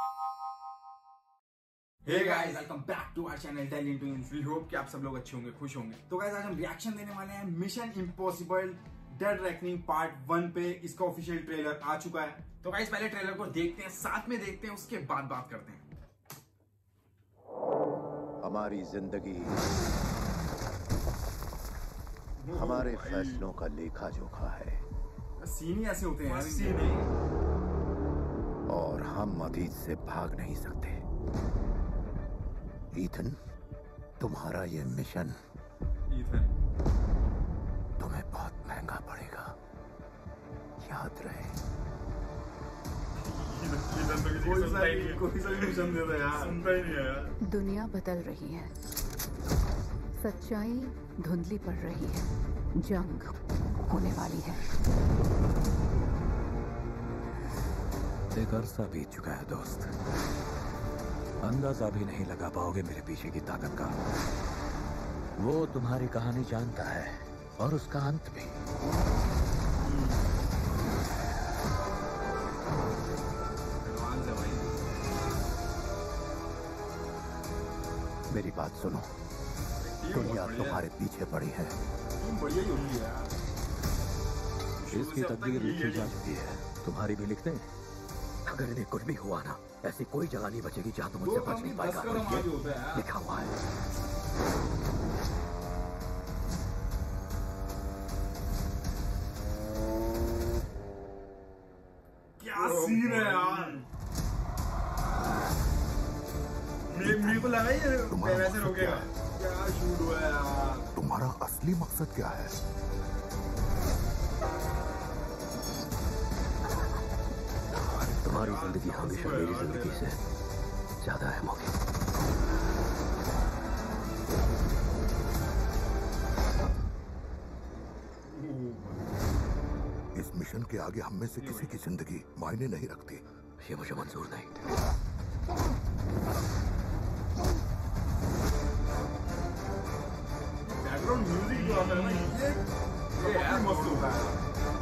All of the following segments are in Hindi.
Hey guys, welcome back to our channel talent twins. We hope कि आप सब लोग अच्छे होंगे, खुश होंगे। तो गाइस, आज हम रिएक्शन देने वाले हैं mission impossible dead reckoning part 1 पे। इसका ऑफिशियल ट्रेलर आ चुका है। तो गाइस, पहले ट्रेलर को देखते हैं, साथ में देखते हैं, उसके बाद बात करते हैं। हमारी जिंदगी हमारे फैसलों का लेखा जोखा है। सीन ही ऐसे होते हैं यार, सीन और हम अतीत से भाग नहीं सकते। ईथन, तुम्हारा ये मिशन तुम्हें बहुत महंगा पड़ेगा, याद रहे। कोई सा मिशन देता यार, सुनता ही नहीं है यार। दुनिया बदल रही है, सच्चाई धुंधली पड़ रही है, जंग होने वाली है। एक अरसा बीत चुका है दोस्त, अंदाजा भी नहीं लगा पाओगे मेरे पीछे की ताकत का। वो तुम्हारी कहानी जानता है और उसका अंत भी। मेरी बात सुनो, दुनिया तुम्हारे पीछे पड़ी है। बढ़िया ही होगी यार। इसकी तकदीर लिखी जा चुकी है, तुम्हारी भी लिख दें। अगर इन्हें कुछ भी हुआ ना, ऐसी कोई जगह नहीं बचेगी जहां तुम मुझसे बच नहीं पाएगा। लिखा हुआ है। क्या सीन है यार। मेरे को लगा ये वैसे रोकेगा। क्या शूट हुआ है यार। तुम्हारा असली मकसद क्या है? तुम्हारी जिंदगी हमेशा मेरी जिंदगी से ज्यादा अहम होगी। इस मिशन के आगे हम में से किसी की जिंदगी मायने नहीं रखती। ये मुझे मंजूर नहीं। बैकग्राउंड म्यूजिक जो आता है ना, ये मस्त होता है।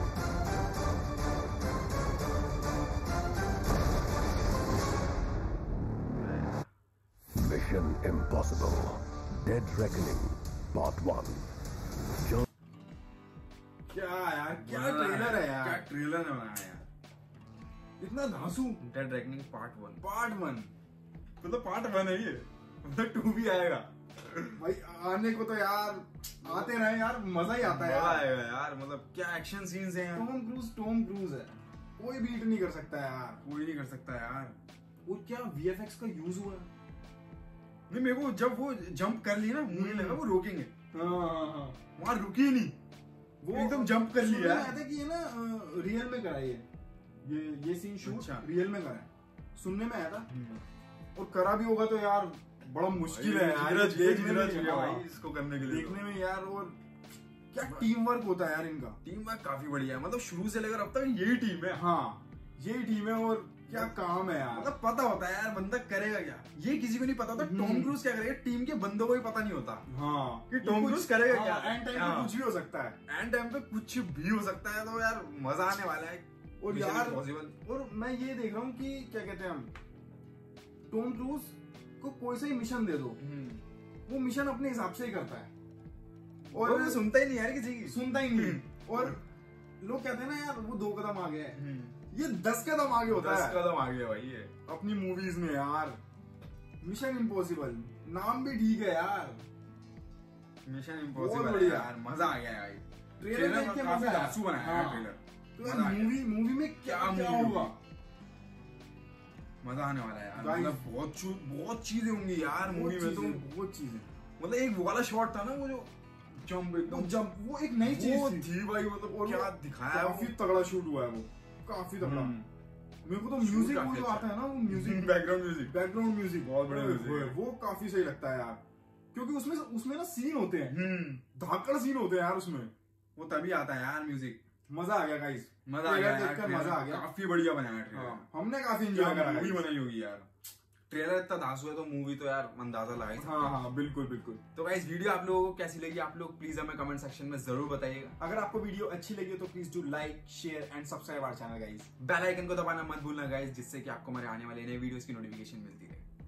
Mission impossible dead reckoning part 1। जो क्या यार, क्या ट्रेलर है यार, क्या ट्रेलर है बनाया यार। इतना धांसू। डेड रेकनिंग पार्ट 1 मतलब पार्ट 1 है ये, मतलब 2 भी आएगा भाई। आने को तो यार आते रहे यार, मजा ही आता है यार। आएगा यार, मतलब क्या एक्शन सीन्स हैं। टॉम क्रूज है, कोई बीट नहीं कर सकता यार, कोई नहीं कर सकता यार। और क्या वीएफएक्स का यूज हुआ है। नहीं, मेरे को जब वो जंप कर लिया ना, मुझे लगा वो रोकेंगे। वहां रुकी नहीं, वो एकदम जंप कर लिया। है कि ये ना रियल में करा ये सीन शूट रियल में करा है, सुनने में आया था। और करा भी होगा तो यार बड़ा मुश्किल है यार, देखने में भाई इसको करने के लिए, देखने में यार। और क्या टीम वर्क होता है यार इनका। टीम वर्क काफी बढ़िया है, मतलब शुरू से लेकर अब तक यही टीम है। हाँ, यही टीम है। और क्या काम है यार, मतलब पता होता है यार बंदा करेगा क्या। ये किसी को नहीं पता होता टॉम क्रूज क्या करेगा, टीम के बंदों को भी पता नहीं होता। हाँ, कि टॉम क्रूज करेगा क्या। एंड टाइम पे कुछ भी हो सकता है, एंड टाइम पे कुछ भी हो सकता है। तो यार मजा आने वाला है। और यार और मैं ये देख रहा हूँ कि क्या कहते हैं हम, टॉम क्रूज को कोई सा ही मिशन दे दो, वो मिशन अपने हिसाब से ही करता है। और सुनता ही नहीं यार, किसी की सुनता ही नहीं। और लोग कहते हैं ना यार, वो 2 कदम आगे है, ये 10 कदम आगे होता है। 10 कदम आगे भाई ये अपनी मूवीज में यार। मिशन इम्पॉसिबल नाम भी ठीक है यार, मिशन इम्पॉसिबल यार। मजा आ गया भाई। ट्रेलर देख के काफी धांसू बनाया है ट्रेलर। तो यार मूवी में क्या होगा, मजा आने वाला है यार। मतलब बहुत चीजें होंगी यार मूवी में, तो बहुत चीजें। मतलब एक वो वाला शॉट था ना, वो जो जंप, वो एक नई चीज थी भाई। मतलब और क्या दिखाया, काफी तगड़ा शूट हुआ है वो, काफी तगड़ा। मेरे को तो म्यूजिक वो जो आता है ना, वो म्यूजिक बैकग्राउंड म्यूजिक बहुत बढ़िया म्यूजिक, वो काफी सही लगता है यार। क्योंकि उसमें ना सीन होते हैं, धाकड़ सीन होते हैं यार उसमें, वो तभी आता है यार म्यूजिक। मजा आ गया गाइस, मजा आ गया, देखकर मजा आ गया। काफी बढ़िया बनाया ट्रेलर, हमने काफी एंजॉय करा। मूवी बनाई होगी यार, ट्रेलर इतना धांसू है तो मूवी तो यार अंदाजा लगा ही सकते हैं। हाँ बिल्कुल बिल्कुल। तो गाइस वीडियो आप लोगों को कैसी लगी आप लोग प्लीज हमें कमेंट सेक्शन में जरूर बताइएगा। अगर आपको वीडियो अच्छी लगी हो तो please do like share and subscribe our channel guys. Bell icon को दबाना मत भूलना गाइस, जिससे कि आपको हमारे आने वाले नए वीडियोस की नोटिफिकेशन मिलती रहे।